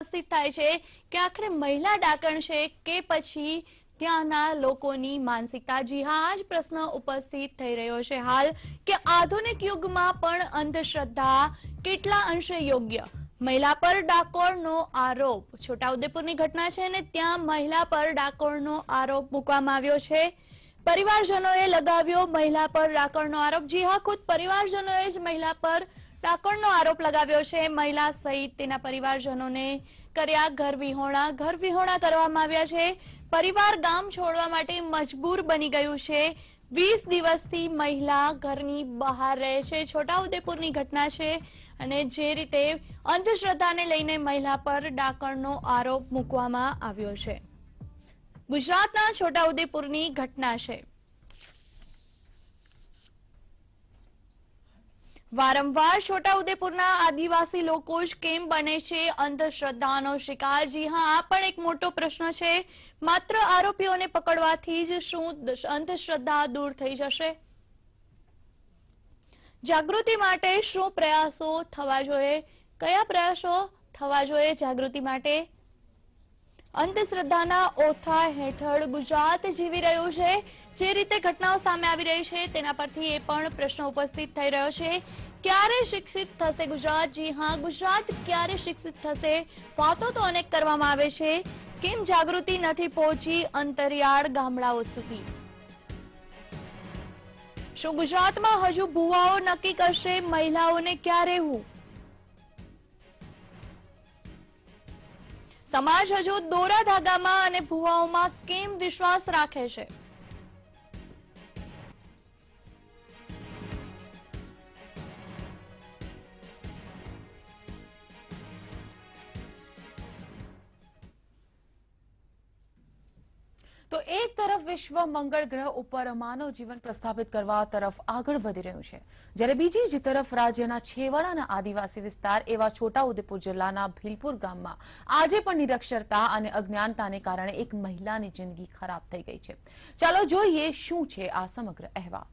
ઉપસ્થિત થાય છે કે આખરે મહિલા ડાકણ છે કે પછી ત્યાંના લોકોની માનસિકતા। જી હા, આ જ પ્રશ્ન ઉપસ્થિત થઈ રહ્યો છે હાલ કે આધુનિક યુગમાં પણ અંધશ્રદ્ધા કેટલા અંશે યોગ્ય। મહિલા પર ડાકોરનો આરોપ, છોટાઉદેપુરની ઘટના છે અને ત્યાં મહિલા પર ડાકોરનો આરોપ મૂકવામાં આવ્યો છે। પરિવારજનોએ લગાવ્યો મહિલા પર ડાકોરનો આરોપ। જી હા, ખુદ પરિવારજનોએ જ મહિલા પર ડાકોરનો આરોપ લગાવ્યો છે। મહિલા સહિત તેના પરિવારજનોને કર્યા ઘર વિહોણા કરવામાં આવ્યા છે। પરિવાર ગામ છોડવા માટે મજબૂર બની ગયું છે। 20 દિવસથી મહિલા ઘરની બહાર રહે છે। છોટાઉદેપુરની ઘટના છે અને જે રીતે અંધશ્રદ્ધાને લઈને મહિલા પર ડાકોરનો આરોપ મૂકવામાં આવ્યો છે। ગુજરાતના છોટાઉદેપુરની ઘટના છે। વારંવાર છોટાઉદેપુરના આદિવાસી લોકો જ કેમ બને છે અંધશ્રદ્ધાનો શિકાર? જી હા, આ પણ એક મોટો પ્રશ્ન છે। માત્ર આરોપીઓને પકડવાથી જ શું અંધશ્રદ્ધા દૂર થઈ જશે? જાગૃતિ માટે શું પ્રયાસો થવા જોઈએ? કયા પ્રયાસો થવા જોઈએ જાગૃતિ માટે? અંધશ્રદ્ધાના ઓથા હેઠળ ગુજરાત જીવી રહ્યું છે। જે રીતે ઘટનાઓ સામે આવી રહી છે તેના પરથી એ પણ પ્રશ્ન ઉપસ્થિત થઈ રહ્યો છે, ક્યારે શિક્ષિત થશે ગુજરાત? જી હા, ગુજરાત ક્યારે શિક્ષિત થશે? વાતો તો અનેક કરવામાં આવે છે, કેમ જાગૃતિ નથી પહોંચી અંતરિયાળ ગામડાઓ સુધી? શું ગુજરાતમાં હજુ ભુવાઓ નક્કી કરશે મહિલાઓને ક્યાં રહેવું? સમાજ હજુ દોરા ધાગામાં અને ભુવાઓમાં કેમ વિશ્વાસ રાખે છે? તો એક તરફ વિશ્વ મંગળ ગ્રહ ઉપર માનવ જીવન પ્રસ્થાપિત કરવા તરફ આગળ વધી રહ્યું છે, જ્યારે બીજી જ તરફ રાજ્યના છેવાડાના આદિવાસી વિસ્તાર એવા છોટાઉદેપુર જિલ્લાના ભીલપુર ગામમાં આજે પણ નિરક્ષરતા અને અજ્ઞાનતાને કારણે એક મહિલાની જિંદગી ખરાબ થઈ ગઈ છે। ચાલો જોઈએ શું છે આ સમગ્ર અહેવાલ।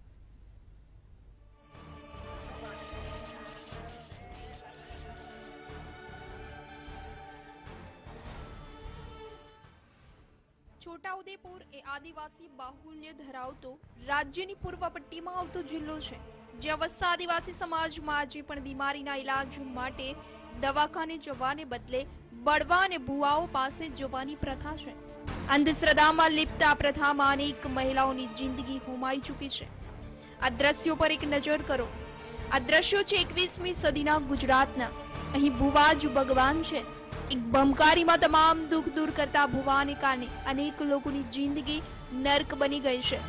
છોટાઉદેપુર એ આદિવાસી બાહુલ્ય ધરાવતો રાજ્યની પૂર્વ પટ્ટીમાં આવતો જિલ્લો છે, જ્યાં વસતા આદિવાસી સમાજમાં આજે પણ બીમારીના ઇલાજ માટે દવાખાને જવાને બદલે બળવા અને ભુવાઓ પાસે જવાની પ્રથા છે। અંધશ્રદ્ધામાં લિપ્ત આ પ્રથામાં અનેક મહિલાઓની જિંદગી હોમાઈ ચૂકી છે। આ દ્રશ્યો પર એક નજર કરો। આ દ્રશ્યો છે 21મી સદીના ગુજરાતના। અહીં ભુવા જ ભગવાન છે। એક બમકારીમાં તમામ દુઃખ દૂર કરતા ભુવાને કારણે અનેક લોકોની જિંદગી નર્ક બની ગઈ છે।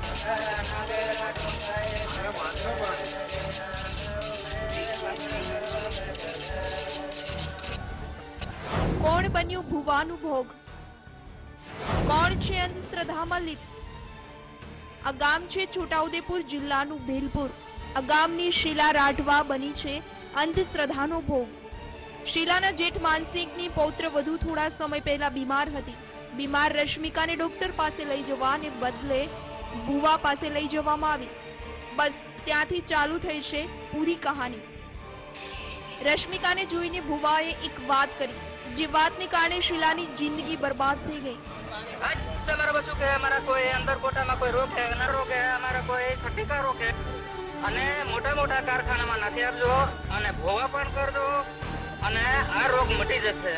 કોણ બન્યું ભુવાનું ભોગ? કોણ છે અંધશ્રદ્ધામાં લિપ્ત? આ ગામ છે છોટાઉદેપુર જિલ્લાનું ભીલપુર। આ ગામની શીલા રાઠવા બની છે અંધશ્રદ્ધાનો ભોગ। શીલાના જેઠ માનસિંહની પૌત્ર વધુ થોડા સમય પહેલા બીમાર હતી। બીમાર રશ્મિકાને ડોક્ટર પાસે લઈ જવાને બદલે ભુવા પાસે લઈ જવામાં આવી। બસ ત્યાંથી ચાલુ થઈ છે પૂરી કહાની। રશ્મિકાને જોઈને ભુવાએ એક વાત કરી, જે વાતને કારણે શીલાની જિંદગી બરબાદ થઈ ગઈ। हमारा बच्चों के हमारा कोई अंदर कोटा में कोई रोक है न रोके, हमारा कोई छठी का रोके અને મોટા મોટા કારખાનામાં નાખી આપજો અને ભોવા પણ કરજો અને આ રોગ મટી જશે।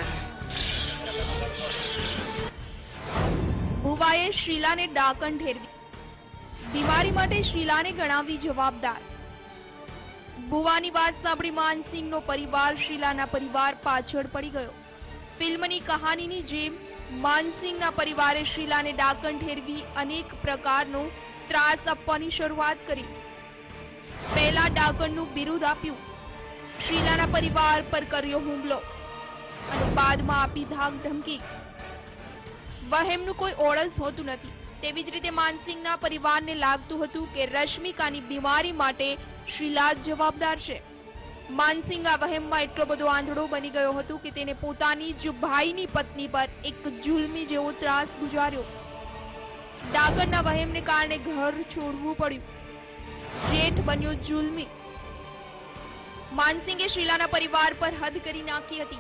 ભુવાએ શીલાને ડાકણ ઠેરવી, બીમારી માટે શીલાને ગણાવી જવાબદાર। ભુવાની વાત સાંભળી માનસિંહનો પરિવાર શીલાના પરિવાર પાછળ પડી ગયો। ફિલ્મની કહાનીની જેમ માનસિંહના પરિવારે શીલાને ડાકણ ઠેરવી અનેક પ્રકારનો ત્રાસ આપવાની શરૂઆત કરી। પહેલા ડાકણનું બિરુદ આપ્યું, શીલાના પરિવાર પર કર્યો હુમલો અને બાદમાં આપી ધાક ધમકી। વહેમનું કોઈ ઓળસ હોતું નથી। તેવી જ રીતે માનસિંહના પરિવારને લાગતું હતું કે રશ્મિકાની બીમારી માટે શીલા જવાબદાર છે। માનસિંહ આ વહેમમાં એટલો બધો આંધળો બની ગયો હતો કે તેને પોતાની જ ભાઈની પત્ની પર એક જુલ્મી જેવો ત્રાસ ગુજાર્યો। ડાકણના વહેમને કારણે ઘર છોડવું પડ્યું। જેઠ બન્યો જુલ્મી। માનસિંગે શીલાના પરિવાર પર હદ કરી નાખી હતી।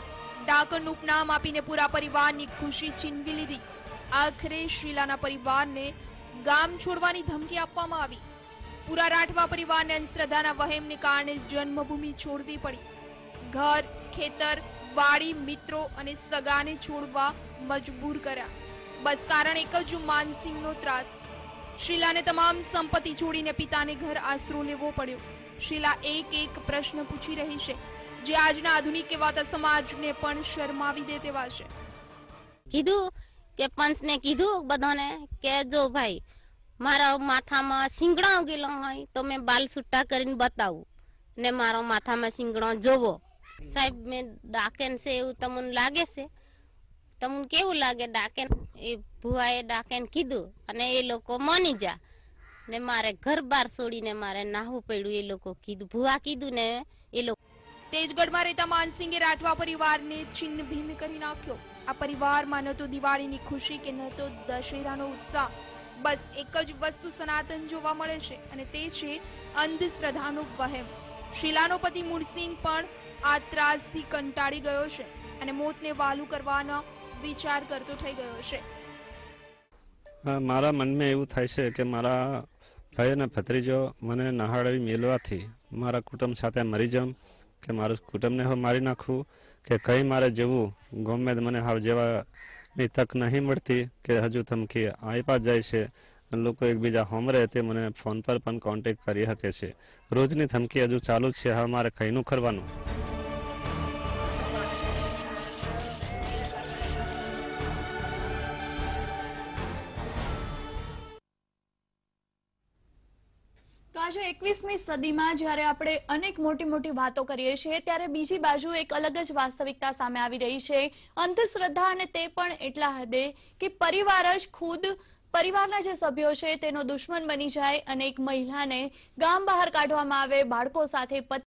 ડાકણનું ઉપનામ આપીને પૂરા પરિવારની ખુશી છીનવી લીધી. આખરે શીલાના પરિવારને ગામ છોડવાની ધમકી આપવામાં આવી. પૂરા રાઠવા પરિવારને અંધશ્રદ્ધાના વહેમને કારણે જન્મભૂમિ છોડવી પડી. ઘર, ખેતર, વાડી, મિત્રો અને સગાને છોડવા મજબૂર કર્યા. બસ કારણ એક જ માનસિંહનો ત્રાસ. શીલાને તમામ સંપત્તિ છોડીને પિતાને ઘર આશરો લેવો પડ્યો. શીલા એક પ્રશ્ન પૂછી રહી છે જે આજના આધુનિક કહેવાતા સમાજને પણ શરમાવી દે તેવા છે. કીધું કે પંચને કીધું બધાને કે જો ભાઈ મારા માથામાં સિંગડા ઉગેલો હોય તો મેં બાલ છૂટા કરીને બતાવું ને મારો માથામાં સિંગડો જોવો. સાહેબ મેં ડાકેન છે એવું તમને લાગે છે? તમને કેવું લાગે ડાકેન? એ ભુવાએ ડાકેન કીધું અને એ લોકો માની જા ને મારે ઘર બાર છોડીને મારે નાહવું પડ્યું. એ લોકો કીધું, ભુવા કીધું ને એ લોકો. તેજગઢમાં રહેતા માનસિંગે રાઠવા પરિવારને છિન્ન ભિન્ન કરી નાખ્યો. આ પરિવારમાં ન તો દિવાળીની ખુશી કે ન તો દશેરાનો ઉત્સાહ. બસ એક જ વસ્તુ સનાતન જોવા મળે છે અને તે છે અંધશ્રદ્ધાનો વહેમ. શીલાનો પતિ મુરસિંહ પણ આ ત્રાસથી કંટાળી ગયો છે અને મોતને વાલું કરવાનો વિચાર કરતો થઈ ગયો છે. મારા મનમાં એવું થાય છે કે મારા ભાઈ અને ભત્રીજો મને નહાળી મેળવાથી મારા કુટુંબ સાથે મરી જાઉં કે મારું કુટુંબને હું મારી નાખું કે કંઈ મારે જવું ગમે મને હાવ જેવાની તક નહીં મળતી કે હજુ ધમકી આપ્યા જાય છે. લોકો એકબીજા હોમરે તે મને ફોન પર પણ કોન્ટેક્ટ કરી શકે છે. રોજની ધમકી હજુ ચાલુ જ છે. હવે મારે કઈનું કરવાનું? તો આજે 21મી સદીમાં જ્યારે આપણે અનેક મોટી વાતો કરીએ છીએ ત્યારે બીજી બાજુ એક અલગ જ વાસ્તવિકતા સામે આવી રહી છે. અંધશ્રદ્ધા, અને તે પણ એટલા હદે કે પરિવાર જ ખુદ પરિવારના જે સભ્યો છે તેનો દુશ્મન બની જાય અને એક મહિલાને ગામ બહાર કાઢવામાં આવે, બાળકો સાથે